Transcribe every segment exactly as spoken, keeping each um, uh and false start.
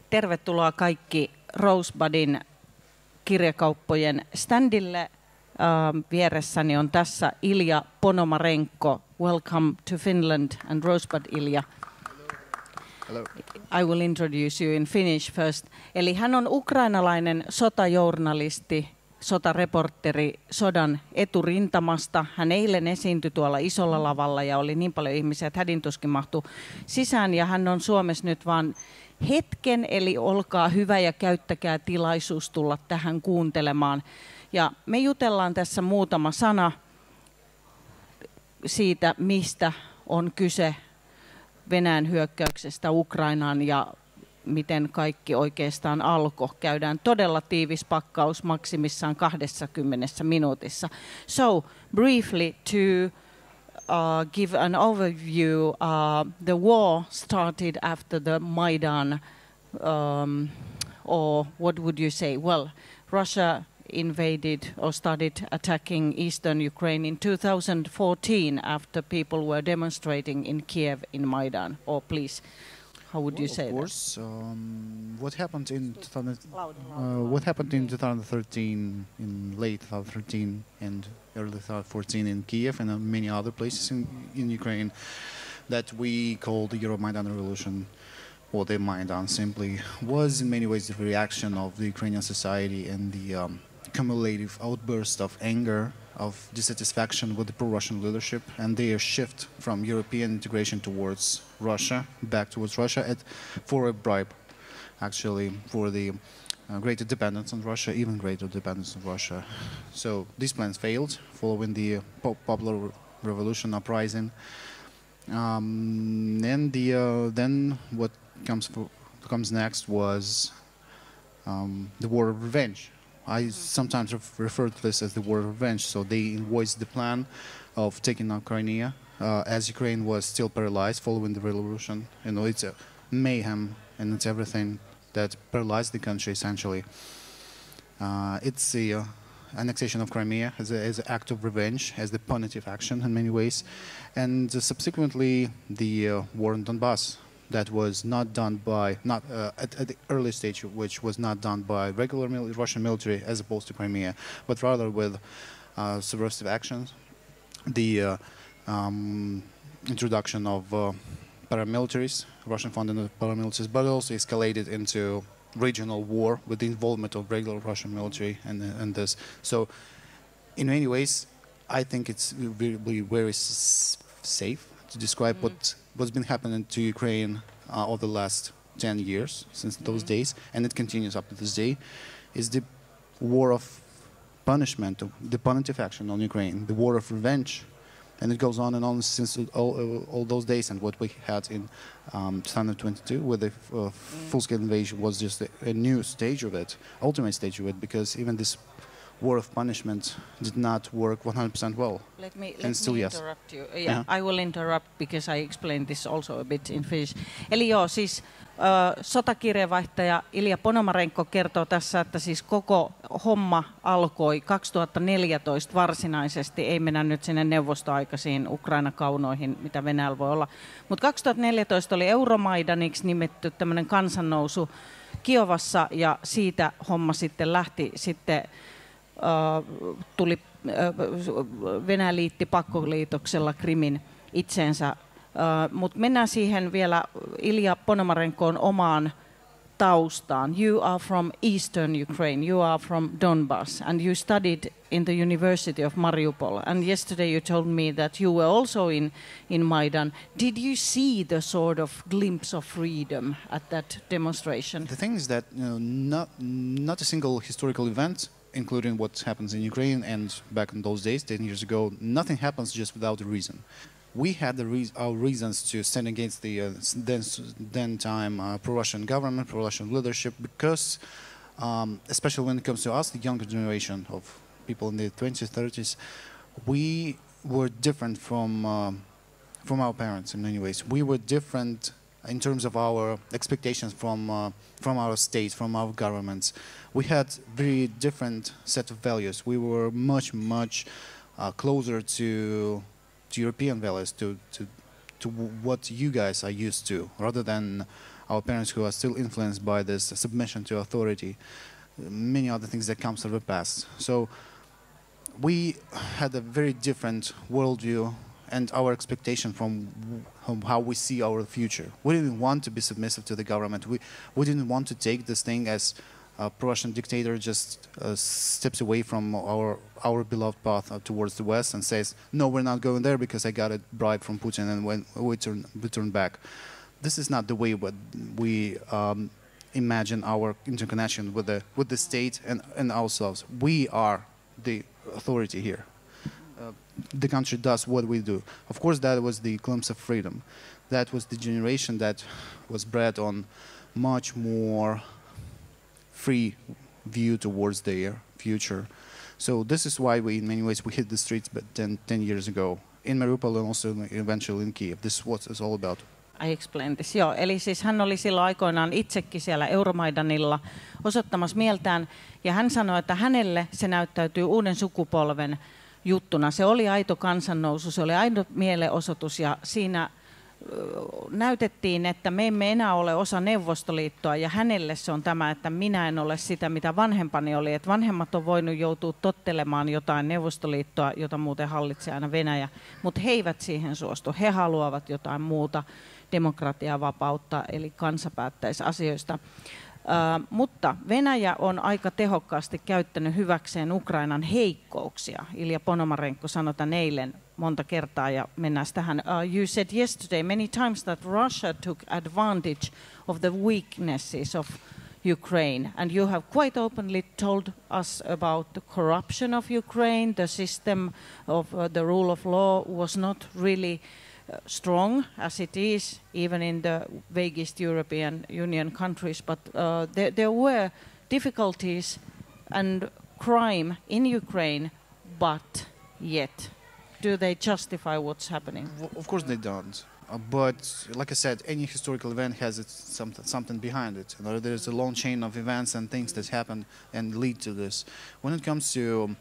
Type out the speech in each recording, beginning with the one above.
tervetuloa kaikki Rosebudin kirjakauppojen standille. Uh, vieressäni on tässä Ilja Ponomarenko. Welcome to Finland and Rosebud, Ilja. Hello. I will introduce you in Finnish first. Eli hän on ukrainalainen sotajournalisti, sotareporteri sodan eturintamasta. Hän eilen esiintyi tuolla isolla lavalla ja oli niin paljon ihmisiä, että hädintuskin mahtui sisään. Ja hän on Suomessa nyt vaan hetken, eli olkaa hyvä ja käyttäkää tilaisuus tulla tähän kuuntelemaan. Ja me jutellaan tässä muutama sana siitä, mistä on kyse Venäjän hyökkäyksestä Ukrainaan ja miten kaikki oikeastaan alkoi. Käydään todella tiivis pakkaus maksimissaan kaksikymmentä minuutissa. So, briefly to uh, give an overview, uh, the war started after the Maidan, um, or what would you say? Well, Russia invaded or started attacking eastern Ukraine in two thousand fourteen after people were demonstrating in Kiev in Maidan. Or please, how would well, you say of course, that? Um, what happened in two thousand, Loud, loud, uh, loud. what happened in twenty thirteen, in late twenty thirteen and early twenty fourteen in Kiev and uh, many other places in, in Ukraine that we call the Euromaidan Revolution, or the Maidan simply, was in many ways the reaction of the Ukrainian society and the um, cumulative outburst of anger, of dissatisfaction with the pro-Russian leadership and their shift from European integration towards Russia, back towards Russia, at, for a bribe, actually, for the uh, greater dependence on Russia, even greater dependence on Russia. So these plans failed following the uh, po popular revolution uprising. Um, and the, uh, then what comes, for, comes next was um, the war of revenge. I sometimes refer to this as the war of revenge. So they voiced the plan of taking out Crimea, uh, as Ukraine was still paralyzed following the revolution. You know, it's a mayhem and it's everything that paralyzed the country essentially. Uh, it's the uh, annexation of Crimea as, a, as an act of revenge, as the punitive action in many ways, and uh, subsequently the uh, war on Donbass. That was not done by, not uh, at, at the early stage, which was not done by regular mil Russian military as opposed to Crimea, but rather with uh, subversive actions, the uh, um, introduction of uh, paramilitaries, Russian-funded paramilitaries, but also escalated into regional war with the involvement of regular Russian military and, and this. So, in many ways, I think it's really very s safe to describe mm. what what's been happening to Ukraine uh, over the last ten years, since mm-hmm. those days, and it continues up to this day, is the war of punishment, the punitive action on Ukraine, the war of revenge, and it goes on and on since all, all those days. And what we had in um, twenty twenty-two, where the uh, mm. full-scale invasion was just a, a new stage of it, ultimate stage of it, because even this war of punishment did not work one hundred percent well. Let me, let and still, me yes. interrupt you. Yeah, yeah, I will interrupt because I explained this also a bit in Finnish. Eli joo, siis uh, sotakirjeenvaihtaja Ilja Ponomarenko kertoo tässä, että siis koko homma alkoi kaksituhattaneljätoista varsinaisesti. Ei mennä nyt sinne neuvostoaikaisiin Ukraina-kaunoihin, mitä Venäjällä voi olla. Mutta kaksituhattaneljätoista oli Euromaidaniksi nimetty tämmöinen kansannousu Kiovassa ja siitä homma sitten lähti sitten Uh, tuli, uh, Venäjä liitti pakkoliitoksella Krimin itseensä. Uh, Mutta mennään siihen vielä Ilja Ponomarenkoon omaan taustaan. You are from Eastern Ukraine, you are from Donbass, and you studied in the University of Mariupol. And yesterday you told me that you were also in, in Maidan. Did you see the sort of glimpse of freedom at that demonstration? The thing is that, you know, not, not a single historical event, including what happens in Ukraine and back in those days, ten years ago, nothing happens just without a reason. We had the re our reasons to stand against the uh, then, then time uh, pro-Russian government, pro-Russian leadership, because, um, especially when it comes to us, the younger generation of people in the twenties, thirties, we were different from, uh, from our parents in many ways. We were different in terms of our expectations from, uh, from our states, from our governments. We had very different set of values. We were much, much uh, closer to, to European values, to, to, to what you guys are used to, rather than our parents who are still influenced by this submission to authority, many other things that comes from the past. So we had a very different worldview and our expectation from how we see our future. We didn't want to be submissive to the government. We, we didn't want to take this thing as a Russian dictator just uh, steps away from our, our beloved path uh, towards the West and says, no, we're not going there because I got a bribe from Putin and when we turn, we turn back. This is not the way what we um, imagine our interconnection with the, with the state and, and ourselves. We are the authority here. Uh, the country does what we do. Of course, that was the glimpse of freedom. That was the generation that was bred on much more free view towards their future. So this is why we, in many ways, we hit the streets but ten, ten years ago in Mariupol and also eventually in Kiev. This is what it's all about. I explained this. Joo, eli siis hän oli silloin aikoinaan itsekin siellä Euromaidanilla osoittamassa mieltään ja hän sanoi, että hänelle se näyttäytyy uuden sukupolven juttuna. Se oli aito kansannousu, se oli aito mielenosoitus ja siinä näytettiin, että me emme enää ole osa Neuvostoliittoa ja hänelle se on tämä, että minä en ole sitä, mitä vanhempani oli. Että vanhemmat on voinut joutua tottelemaan jotain Neuvostoliittoa, jota muuten hallitsee aina Venäjä, mutta he eivät siihen suostu. He haluavat jotain muuta, demokratiaa, vapautta, eli kansa päättäisi asioista. Uh, mutta Venäjä on aika tehokkaasti käyttänyt hyväkseen Ukrainan heikkouksia. Ilja Ponomarenko sanoi tämän eilen monta kertaa ja mennään tähän. Uh, you said yesterday many times that Russia took advantage of the weaknesses of Ukraine and you have quite openly told us about the corruption of Ukraine, the system of uh, the rule of law was not really strong as it is even in the vaguest European Union countries, but uh, there, there were difficulties and crime in Ukraine, but yet do they justify what's happening? Of course they don't. Uh, but like I said, any historical event has its something, something behind it. You know, there's a long chain of events and things that happen and lead to this. When it comes to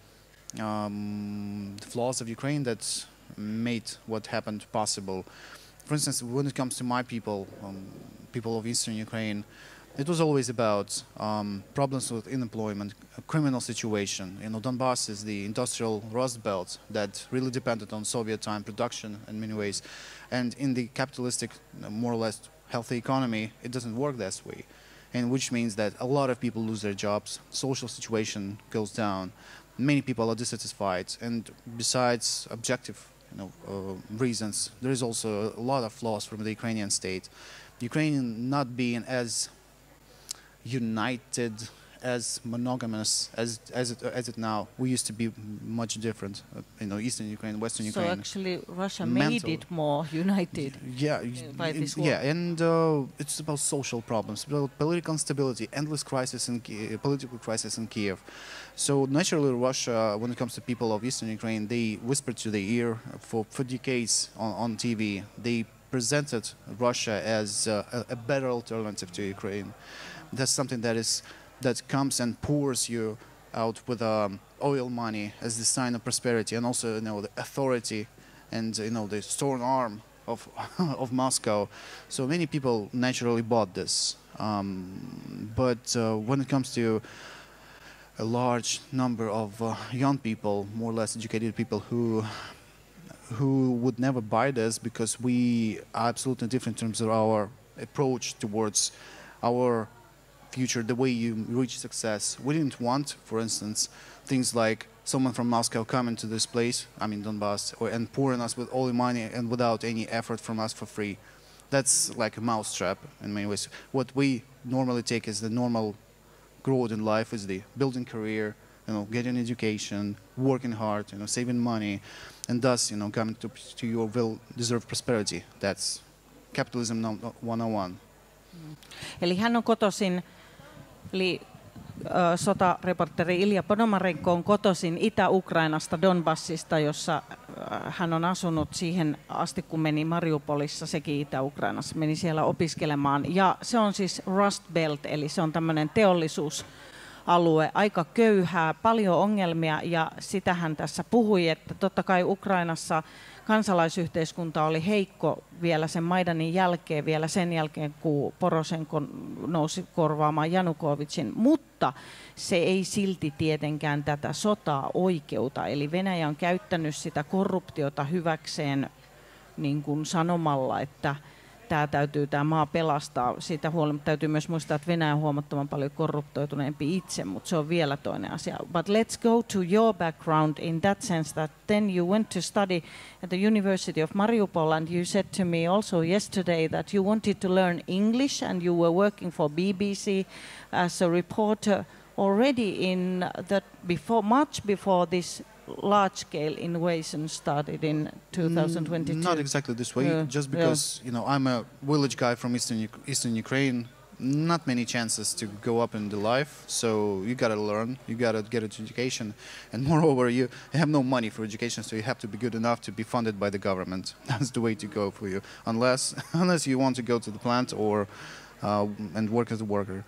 um, the flaws of Ukraine, that's made what happened possible. For instance, when it comes to my people, um, people of Eastern Ukraine, it was always about um, problems with unemployment, a criminal situation. You know, Donbass is the industrial rust belt that really depended on Soviet time production in many ways. And in the capitalistic, more or less healthy economy, it doesn't work that way. And which means that a lot of people lose their jobs, social situation goes down, many people are dissatisfied, and besides objective You know, uh, reasons, there is also a lot of flaws from the Ukrainian state. Ukraine not being as united, as monogamous as as it as it now. We used to be much different. Uh, you know, Eastern Ukraine, Western so Ukraine. So actually, Russia mental. made it more united. Yeah, by in, this war. yeah, and uh, it's about social problems, about political instability, endless crisis in Ki- political crisis in Kiev. So naturally, Russia, when it comes to people of Eastern Ukraine, they whispered to their ear for, for decades on, on T V. They presented Russia as uh, a, a better alternative to Ukraine. That's something that is that comes and pours you out with um, oil money as the sign of prosperity, and also you know the authority and you know the strong arm of of Moscow. So many people naturally bought this. Um, but uh, when it comes to a large number of uh, young people, more or less educated people who who would never buy this because we are absolutely different in terms of our approach towards our future, the way you reach success. We didn't want, for instance, things like someone from Moscow coming to this place, I mean Donbass, or, and pouring us with all the money and without any effort from us for free. That's like a mousetrap in many ways. What we normally take as the normal growth in life is the building career, you know, getting education, working hard, you know, saving money, and thus, you know, coming to, to your well-deserved prosperity. That's capitalism one oh one. Mm. Eli hän on kotoisin, eli ö, sotareporteri Ilja Ponomarenko on kotoisin Itä-Ukrainasta, Donbassista, jossa ö, hän on asunut siihen asti, kun meni Mariupolissa, sekin Itä-Ukrainassa, meni siellä opiskelemaan. Ja se on siis Rust Belt, eli se on tämmöinen teollisuusalue, aika köyhää, paljon ongelmia, ja sitä hän tässä puhui, että totta kai Ukrainassa kansalaisyhteiskunta oli heikko vielä sen Maidanin jälkeen, vielä sen jälkeen, kun Poroshenko nousi korvaamaan Janukovitsin, mutta se ei silti tietenkään tätä sotaa oikeuta. Eli Venäjä on käyttänyt sitä korruptiota hyväkseen niin kuin sanomalla, että tämä täytyy tämä maa pelastaa. Siitä huolimatta täytyy myös muistaa, että Venäjä on huomattavan paljon korruptoituneempi itse, mutta se on vielä toinen asia. But let's go to your background in that sense that then you went to study at the University of Mariupol and you said to me also yesterday that you wanted to learn English and you were working for B B C as a reporter already in that before much before this large-scale invasion started in two thousand twenty-two? Not exactly this way. Yeah, just because yeah. you know I'm a village guy from eastern Uk- eastern Ukraine. Not many chances to go up in the life, so you gotta learn. You gotta get an education, and moreover, you have no money for education, so you have to be good enough to be funded by the government. That's the way to go for you, unless unless you want to go to the plant or uh, and work as a worker.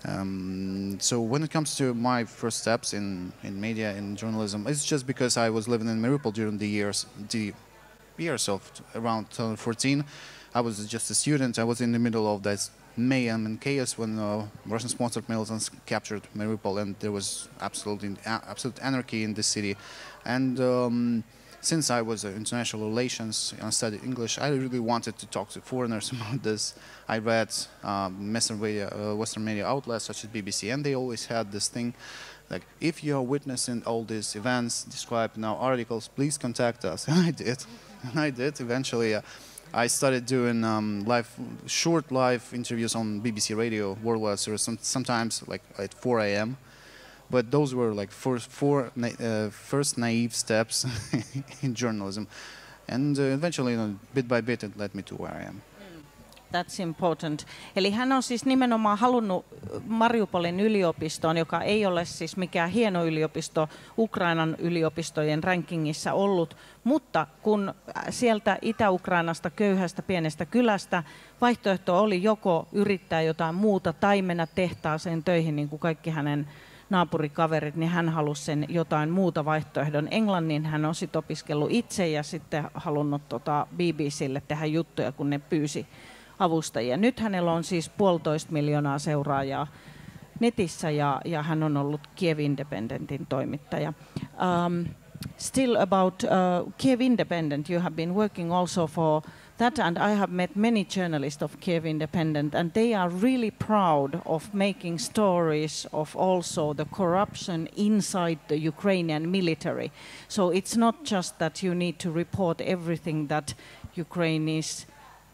Um, so when it comes to my first steps in, in media, in journalism, it's just because I was living in Mariupol during the years, the years of around two thousand fourteen. I was just a student. I was in the middle of that mayhem and chaos when uh, Russian-sponsored militants captured Mariupol, and there was absolutely absolute anarchy in the city. And um, since I was in international relations and studied English, I really wanted to talk to foreigners about this. I read um, Western media, uh, Western media outlets such as B B C, and they always had this thing, like, if you are witnessing all these events described in our articles, please contact us. And I did, and I did. Eventually, uh, I started doing um, live, short live interviews on B B C Radio worldwide, so some, sometimes like at four A M But those were like first four na uh, first naive steps in journalism, and uh, eventually, you know, bit by bit, it led me to where I am. That's important. Eli hän on siis nimenomaan halunnut Mariupolin yliopistoon, joka ei ole siis mikään hieno yliopisto Ukrainan yliopistojen rankingissa ollut, mutta kun sieltä Itä-Ukrainasta köyhästä pienestä kylästä vaihtoehto oli joko yrittää jotain muuta tai mennä tehtaaseen töihin, niin kuin kaikki hänen naapurikaverit, niin hän halusi sen jotain muuta vaihtoehdon. Englannin hän on sitten opiskellut itse ja sitten halunnut tota B B C:lle tehdä juttuja, kun ne pyysi avustajia. Nyt hänellä on siis puolitoista miljoonaa seuraajaa netissä ja, ja hän on ollut Kiev Independentin toimittaja. Um, still about uh, Kiev Independent, you have been working also for that, and I have met many journalists of Kiev Independent, and they are really proud of making stories of also the corruption inside the Ukrainian military. So it's not just that you need to report everything that Ukraine is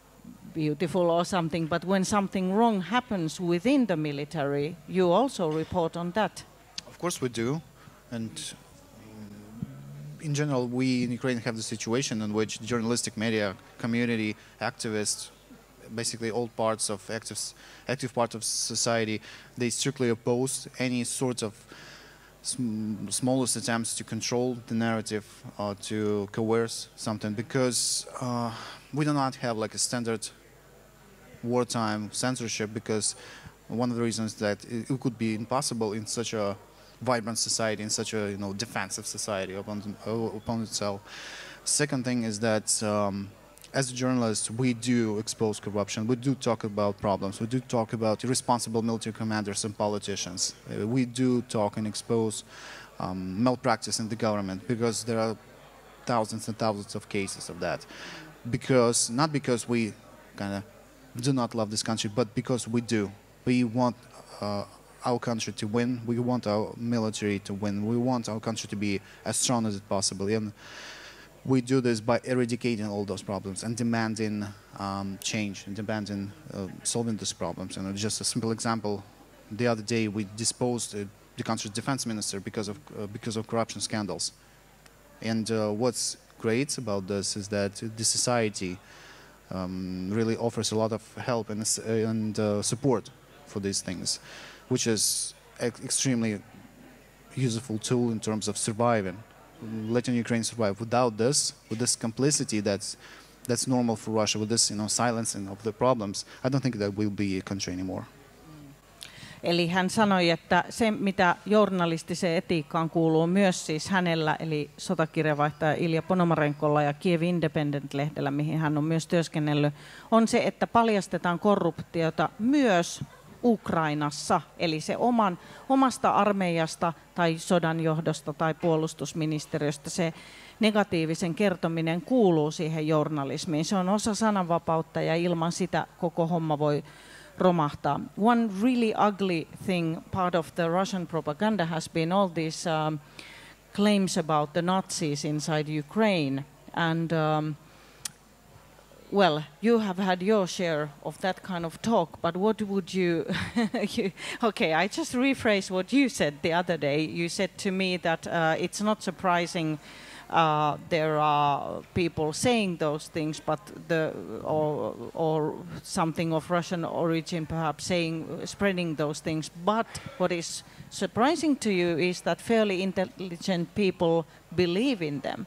beautiful or something, but when something wrong happens within the military, you also report on that. Of course we do, and in general, we in Ukraine have the situation in which the journalistic media community, activists, basically all parts of active, active part of society, they strictly oppose any sort of sm smallest attempts to control the narrative or to coerce something, because uh, we do not have like a standard wartime censorship, because one of the reasons that it, it could be impossible in such a vibrant society, in such a you know defensive society upon upon itself. Second thing is that um, as journalists, we do expose corruption. We do talk about problems. We do talk about irresponsible military commanders and politicians. Uh, we do talk and expose um, malpractice in the government, because there are thousands and thousands of cases of that. Because not because we kind of do not love this country, but because we do. We want uh, our country to win. We want our military to win. We want our country to be as strong as it possibly. And we do this by eradicating all those problems and demanding um, change and demanding uh, solving these problems. And just a simple example: the other day we disposed uh, the country's defense minister because of uh, because of corruption scandals. And uh, what's great about this is that the society um, really offers a lot of help and, uh, and uh, support for these things, which is an extremely useful tool in terms of surviving, letting Ukraine survive. Without this, with this complicity that's that's normal for Russia, with this you know silencing of the problems, I don't think that we'll be a country anymore. Eli hän sanoi, että se mitä journalistiseen etiikkaan kuuluu myös siis hänellä, eli sotakirjavaihtaja Ilja Ponomarenkolla ja Kiev Independent-lehdellä, mihin hän on myös työskennellyt, on se, että paljastetaan korruptiota myös Ukrainassa, eli se oman, omasta armeijasta tai sodan johdosta tai puolustusministeriöstä se negatiivisen kertominen kuuluu siihen journalismiin. Se on osa sananvapautta ja ilman sitä koko homma voi romahtaa. One really ugly thing, part of the Russian propaganda has been all these um, claims about the Nazis inside Ukraine. And um, well, you have had your share of that kind of talk, but what would you, you... Okay, I just rephrase what you said the other day. You said to me that uh, it's not surprising Uh, there are people saying those things, but the or, or something of Russian origin perhaps saying, spreading those things. But what is surprising to you is that fairly intelligent people believe in them.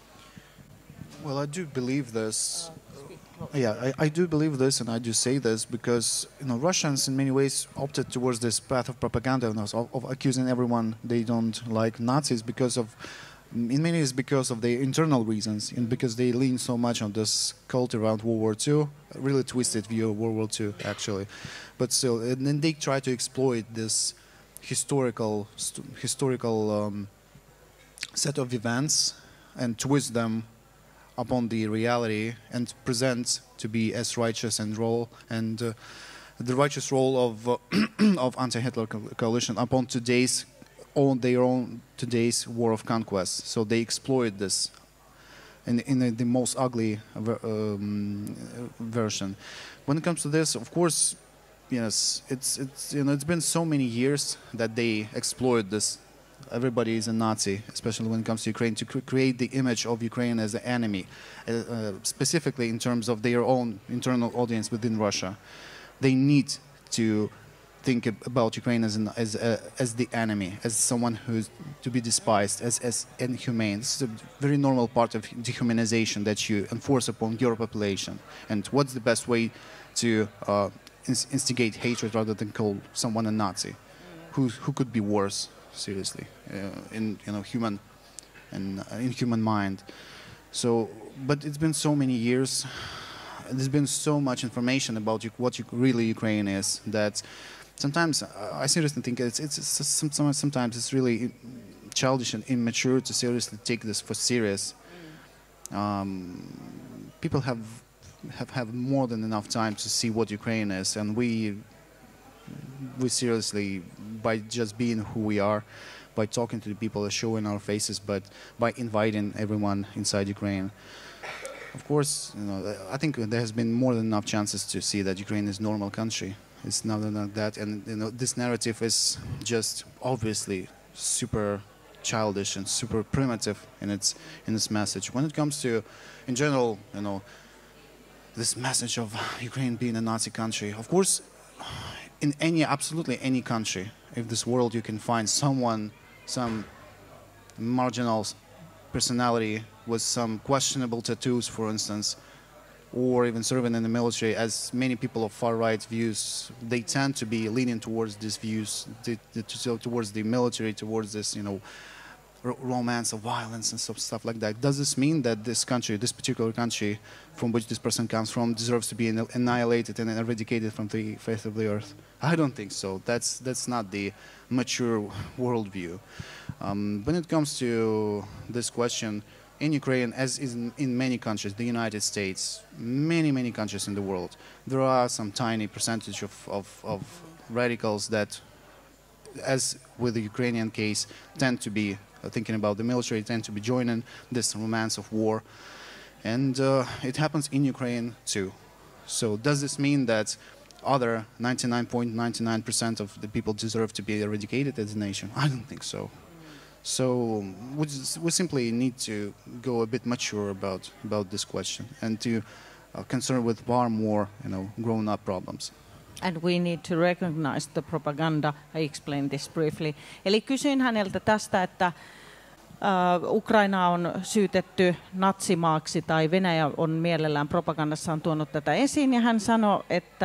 Well, I do believe this. Uh, yeah, I, I do believe this, and I do say this because you know Russians in many ways opted towards this path of propaganda of, of accusing everyone they don't like Nazis because of. In many ways because of their internal reasons and because they lean so much on this cult around World War Two, a really twisted view of World War Two actually. But still, and then they try to exploit this historical historical um, set of events and twist them upon the reality and present to be as righteous and role and uh, the righteous role of uh, of anti-Hitler co coalition upon today's on their own today's war of conquest. So they exploit this in, in the, the most ugly um, version. When it comes to this, of course, yes, it's it's you know it's been so many years that they exploit this. Everybody is a Nazi, especially when it comes to Ukraine, to cr create the image of Ukraine as an enemy, uh, uh, specifically in terms of their own internal audience within Russia. They need to think about Ukraine as an, as uh, as the enemy, as someone who's to be despised, as as inhumane. This is a very normal part of dehumanization that you enforce upon your population. And what's the best way to uh, ins instigate hatred rather than call someone a Nazi? Mm. Who who could be worse? Seriously, uh, in you know human and uh, in human mind. So, but it's been so many years. There's been so much information about what really Ukraine is that. Sometimes uh, I seriously think it's, it's, it's sometimes, sometimes it's really childish and immature to seriously take this for serious. Mm. Um, people have, have have more than enough time to see what Ukraine is, and we we seriously, by just being who we are, by talking to the people, showing our faces, but by inviting everyone inside Ukraine. Of course, you know, I think there has been more than enough chances to see that Ukraine is a normal country. It's nothing like that, and you know this narrative is just obviously super childish and super primitive in its in its message. When it comes to, in general, you know, this message of Ukraine being a Nazi country, of course, in any absolutely any country, if this world you can find someone, some marginal personality with some questionable tattoos, for instance, or even serving in the military, as many people of far-right views, they tend to be leaning towards these views, the, the, towards the military, towards this, you know, romance of violence and stuff like that. Does this mean that this country, this particular country from which this person comes from, deserves to be annihilated and eradicated from the face of the earth? I don't think so. That's, that's not the mature worldview. Um, when it comes to this question, in Ukraine, as is in, in many countries, the United States, many, many countries in the world, there are some tiny percentage of, of, of radicals that, as with the Ukrainian case, tend to be uh, thinking about the military, tend to be joining this romance of war. And uh, it happens in Ukraine too. So does this mean that other ninety-nine point nine nine percent of the people deserve to be eradicated as a nation? I don't think so. So we, just, we simply need to go a bit mature about, about this question and to uh, concern with far more, you know, grown-up problems. And we need to recognize the propaganda. I explained this briefly. Eli kysyin häneltä tästä, että uh, Ukraina on syytetty natsimaaksi tai Venäjä on mielellään propagandassaan tuonut tätä esiin. Ja hän sanoi, että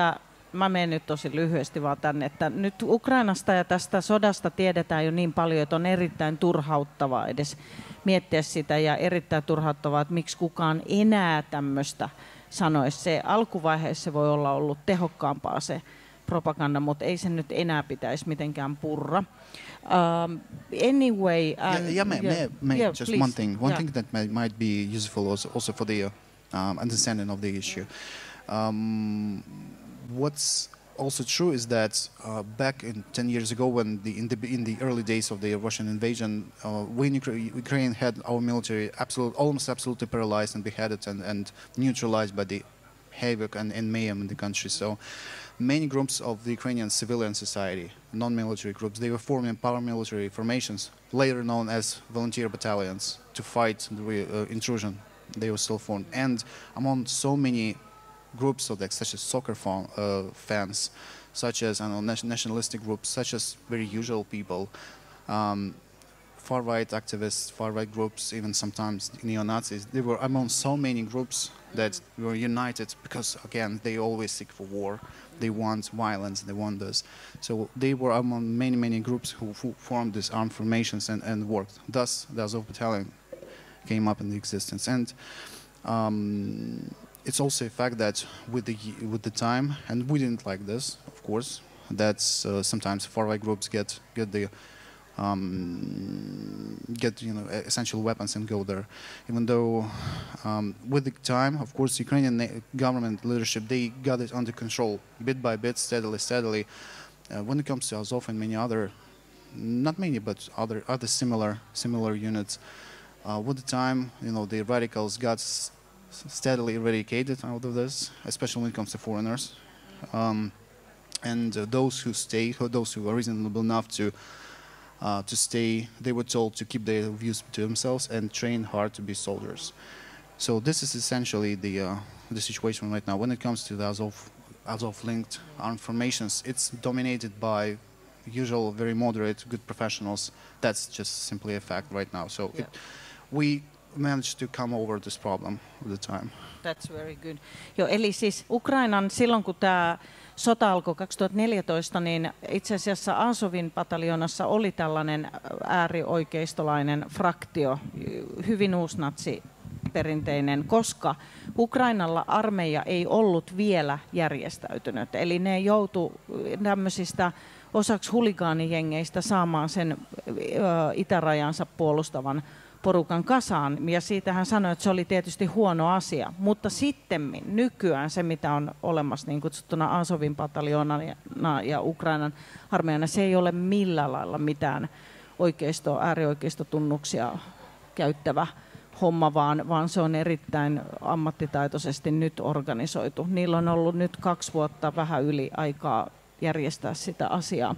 mä menen nyt tosi lyhyesti vaan tänne, että nyt Ukrainasta ja tästä sodasta tiedetään jo niin paljon, että on erittäin turhauttavaa edes miettiä sitä ja erittäin turhauttavaa, että miksi kukaan enää tämmöistä sanoisi. Se alkuvaiheessa se voi olla ollut tehokkaampaa se propaganda, mutta ei se nyt enää pitäisi mitenkään purra. Um, anyway, and, yeah, yeah, may, yeah, may, may yeah, just please. one thing. One Yeah. thing that may, might be useful also, also for the uh, um, understanding of the issue. Um, what's also true is that uh, back in ten years ago, when the in the in the early days of the Russian invasion, uh, we in Ukra- Ukraine had our military absolute, almost absolutely paralyzed and beheaded and, and neutralized by the havoc and, and mayhem in the country. So many groups of the Ukrainian civilian society, non-military groups, they were forming paramilitary formations, later known as volunteer battalions, to fight the uh, intrusion. They were still formed. And among so many groups of like, such as soccer fan, uh, fans, such as I don't know, nationalistic groups, such as very usual people, um, far-right activists, far-right groups, even sometimes neo-Nazis, they were among so many groups that were united because, again, they always seek for war. They want violence, they want this. So they were among many, many groups who, who formed these armed formations and, and worked. Thus, the Azov Battalion came up in the existence. And um, it's also a fact that with the with the time, and we didn't like this, of course, that uh, sometimes far-right groups get get the um, get you know essential weapons and go there. Even though um, with the time, of course, Ukrainian government leadership, they got it under control bit by bit, steadily, steadily. Uh, when it comes to Azov and many other, not many, but other other similar similar units, uh, with the time, you know, the radicals got s steadily eradicated out of this, especially when it comes to foreigners. Um, and uh, those who stay, or those who are reasonable enough to uh, to stay, they were told to keep their views to themselves and train hard to be soldiers. So this is essentially the uh, the situation right now. When it comes to the Azov, Azov-linked armed formations, it's dominated by usual, very moderate, good professionals. That's just simply a fact right now. So Yeah. it, we managed to come over this problem with the time. That's very good. Jo, eli siis Ukrainan silloin, kun tämä sota alkoi kaksituhattaneljätoista, niin itse asiassa Azovin pataljoonassa oli tällainen äärioikeistolainen fraktio, hyvin uusnatsi perinteinen, koska Ukrainalla armeija ei ollut vielä järjestäytynyt. Eli ne joutui tämmöisistä osaksi huligaanijengeistä saamaan sen ö, itärajansa puolustavan porukan kasaan, ja siitä hän sanoi, että se oli tietysti huono asia, mutta sittemmin nykyään se, mitä on olemassa niin kutsuttuna Azovin pataljoonana ja Ukrainan armeijana, se ei ole millään lailla mitään oikeisto, äärioikeistotunnuksia käyttävä homma, vaan, vaan se on erittäin ammattitaitoisesti nyt organisoitu. Niillä on ollut nyt kaksi vuotta vähän yli aikaa järjestää sitä asiaa.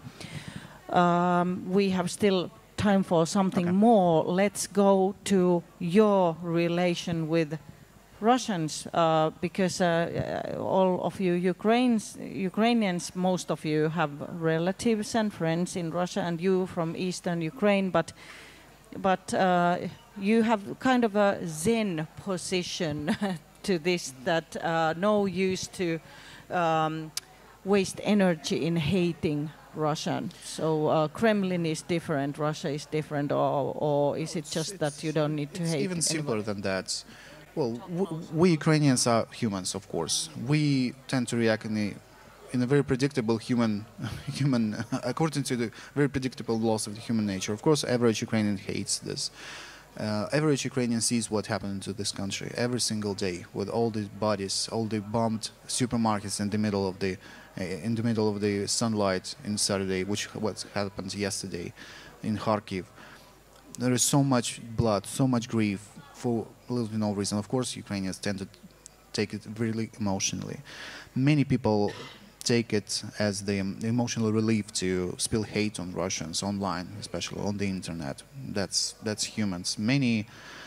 Um, we have still time for something Okay. more. Let's go to your relation with Russians, uh, because uh, all of you Ukrainians, Ukrainians, most of you have relatives and friends in Russia, and you from Eastern Ukraine, but but uh, you have kind of a zen position to this, that uh, no use to um, waste energy in hating Russian. So uh, Kremlin is different, Russia is different, or, or is it just It's- that you don't need to it's hate even simpler anyone? than that. Well, w- we Ukrainians are humans, of course. We tend to react in a, in a very predictable human, human, according to the very predictable laws of the human nature. Of course, average Ukrainian hates this. Uh, average Ukrainian sees what happened to this country every single day, with all the bodies, all the bombed supermarkets in the middle of the, uh, in the middle of the sunlight in Saturday, which what happened yesterday in Kharkiv. There is so much blood, so much grief for little no reason. Of course, Ukrainians tend to take it really emotionally. Many people take it as the um, emotional relief to spill hate on Russians online, especially on the internet. That's that's humans. Many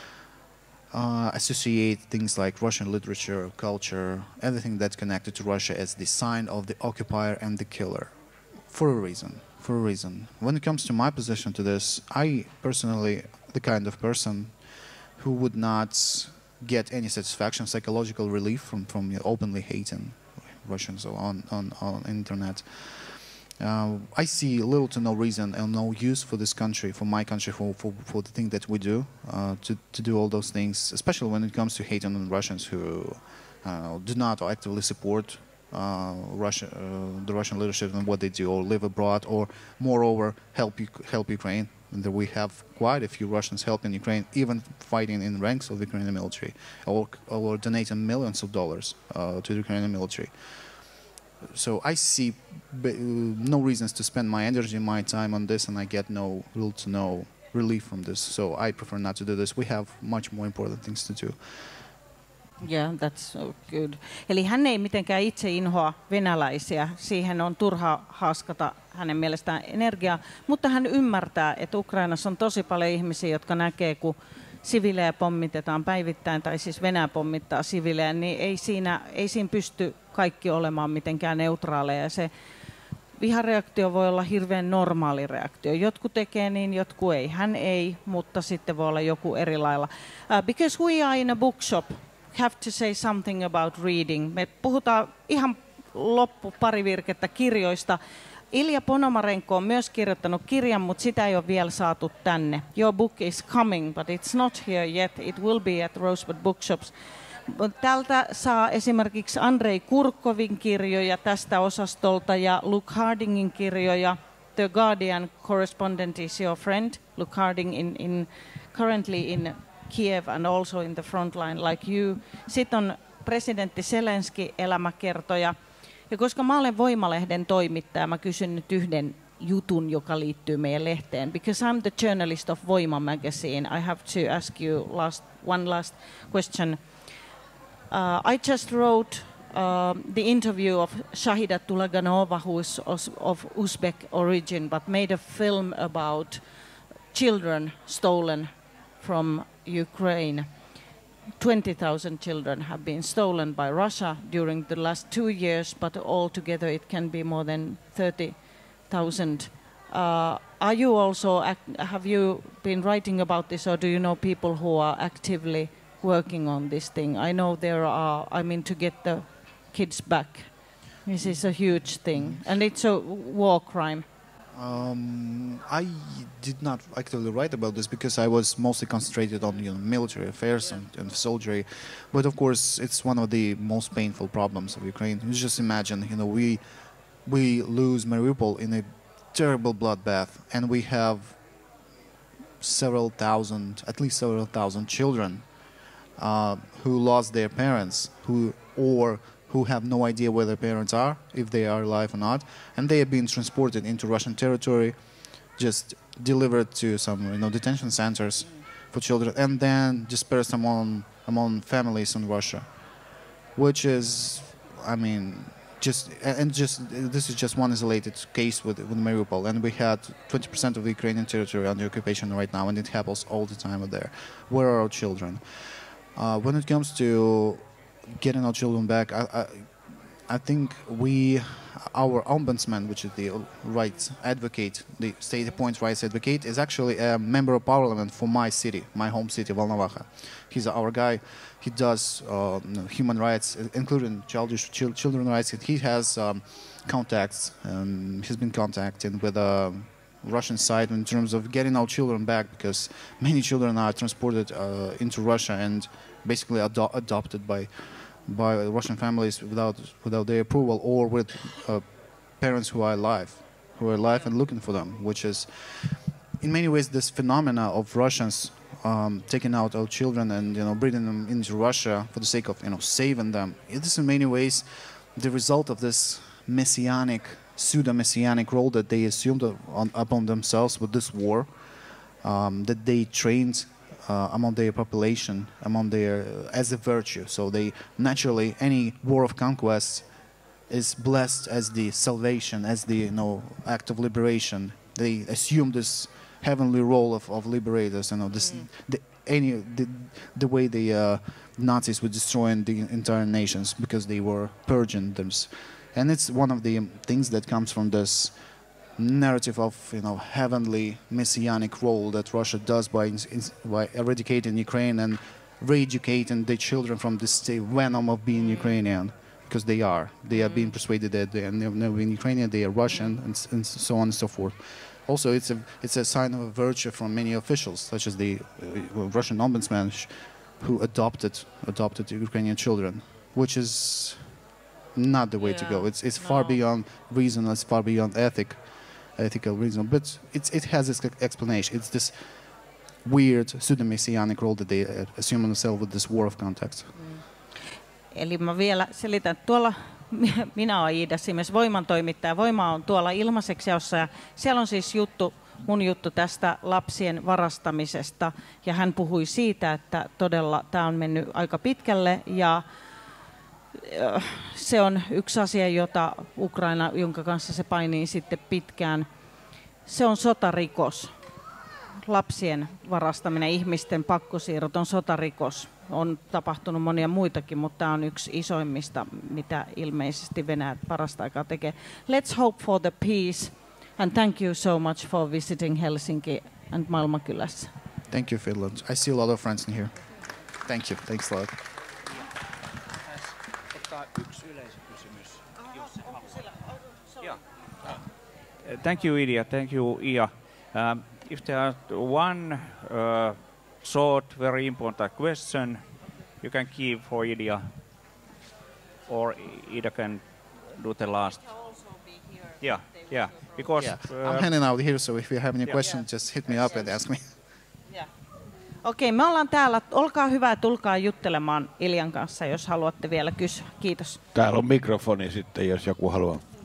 uh, associate things like Russian literature, culture, everything that's connected to Russia as the sign of the occupier and the killer, for a reason. For a reason. When it comes to my position to this, I personally, the kind of person who would not get any satisfaction, psychological relief from from openly hating Russians on on on internet. Uh, I see little to no reason and no use for this country, for my country, for, for, for the thing that we do, uh, to, to do all those things, especially when it comes to hating on Russians who uh, do not actively support uh, Russia, uh, the Russian leadership and what they do, or live abroad, or moreover help help Ukraine. And that we have quite a few Russians helping Ukraine, even fighting in ranks of the Ukrainian military, or, or donating millions of dollars uh, to the Ukrainian military. So I see b no reasons to spend my energy, my time on this, and I get no little to no relief from this. So I prefer not to do this. We have much more important things to do. Yeah, that's so good. Eli hän ei mitenkään itse inhoa venäläisiä. Siihen on turha haaskata hänen mielestään energiaa, mutta hän ymmärtää, että Ukrainassa on tosi paljon ihmisiä, jotka näkee, kun sivilejä pommitetaan päivittäin, tai siis Venäjä pommittaa sivilejä, niin ei siinä, ei siinä pysty kaikki olemaan mitenkään neutraaleja. Ja se vihareaktio voi olla hirveän normaali reaktio. Jotkut tekee niin, jotkut ei. Hän ei, mutta sitten voi olla joku eri lailla. Uh, because we are in a bookshop, have to say something about reading. Me puhutaan ihan loppu pari virkettä kirjoista. Ilja Ponomarenko on myös kirjoittanut kirjan, mutta sitä ei ole vielä saatu tänne. Your book is coming, but it's not here yet. It will be at Rosebud Bookshops. Täältä saa esimerkiksi Andrei Kurkovin kirjoja tästä osastolta ja Luke Hardingin kirjoja. The Guardian correspondent is your friend. Luke Harding in, in currently in Kiev and also in the front line like you. Sitten on presidentti Zelenski elämäkertoja. Ja koska mä olen Voimalehden toimittaja, mä kysyn nyt yhden jutun, joka liittyy meidän lehteen. Because I'm the journalist of Voima magazine, I have to ask you last, one last question. Uh, I just wrote uh, the interview of Shahida Tulaganova, who is of Uzbek origin, but made a film about children stolen from Ukraine. twenty thousand children have been stolen by Russia during the last two years, but altogether it can be more than thirty thousand. Uh, are you also, act- have you been writing about this, or do you know people who are actively working on this thing? I know there are, I mean, to get the kids back. This is a huge thing, and it's a war crime. Um, I did not actively write about this because I was mostly concentrated on you know, military affairs and, and soldiery. But of course, it's one of the most painful problems of Ukraine. You just imagine, you know, we we lose Mariupol in a terrible bloodbath, and we have several thousand, at least several thousand children uh, who lost their parents, who or who have no idea where their parents are, if they are alive or not, and they have been transported into Russian territory, just delivered to some you know detention centers for children, and then dispersed among among families in Russia, which is, I mean, just and just this is just one isolated case with with Mariupol, and we had twenty percent of the Ukrainian territory under occupation right now, and it happens all the time there. Where are our children? Uh, when it comes to getting our children back, I, I, I think we, our ombudsman, which is the rights advocate, the state-appointed rights advocate, is actually a member of parliament for my city, my home city, Volnovakha. He's our guy. He does uh, human rights, including childish chil children rights. He has um, contacts. Um, he's been contacting with the Russian side in terms of getting our children back, because many children are transported uh, into Russia and basically ado adopted by by Russian families without without their approval, or with uh, parents who are alive, who are alive and looking for them, which is in many ways this phenomena of Russians um, taking out our children and you know bringing them into Russia for the sake of you know saving them. It is in many ways the result of this messianic, pseudo-messianic role that they assumed on, upon themselves with this war, um, that they trained Uh, among their population, among their uh, as a virtue. So they naturally, any war of conquest is blessed as the salvation, as the you know act of liberation. They assume this heavenly role of, of liberators. You know this mm. the, any the, the way the uh, Nazis were destroying the entire nations because they were purging them, and it's one of the things that comes from this narrative of you know heavenly messianic role that Russia does by by eradicating Ukraine and re-educating the children from this venom of being Ukrainian, because they are. They are being persuaded that they are never in Ukrainian, they are Russian, and, s- and so on and so forth. Also, it's a it's a sign of virtue from many officials, such as the uh, Russian ombudsman, sh- who adopted adopted Ukrainian children, which is not the way to go. Yeah, It's it's far no. beyond reason. It's far beyond ethic, ethical reason. But it's it has its explanation. It's this weird pseudo-messianic role that they uh, assume on themselves with this war of context. Eli mä vielä selitän, tuolla minä olen Iida Simes, Voiman toimittaja. Voima on tuolla ilmaiseksi jaossa ja siellä on siis juttu, mun juttu tästä lapsien varastamisesta. Ja hän puhui siitä, että todella tämä on mennyt aika pitkälle ja äh, se on yksi asia, jota Ukraina, jonka kanssa se painii sitten pitkään. Se on sotarikos. Lapsien varastaminen, ihmisten pakkosiirrot on sotarikos. On tapahtunut monia muitakin, mutta tämä on yksi isoimmista, mitä ilmeisesti Venäjä parasta aikaa tekee. Let's hope for the peace and thank you so much for visiting Helsinki and Malmakylässä. Thank you, Finland. I see a lot of friends in here. Thank you. Thanks a lot. Thank you, Ilya. Thank you, Ia. Um, if there are one uh, short, very important question, you can keep for Ilya, or Ida can do the last. Yeah, yeah. Because Yeah, uh, I'm handing out here, so if you have any Yeah. questions, just hit me up and ask me. Okei, me ollaan täällä. Olkaa hyvä ja tulkaa juttelemaan Iljan kanssa, jos haluatte vielä kysyä. Kiitos. Täällä on mikrofoni sitten, jos joku haluaa.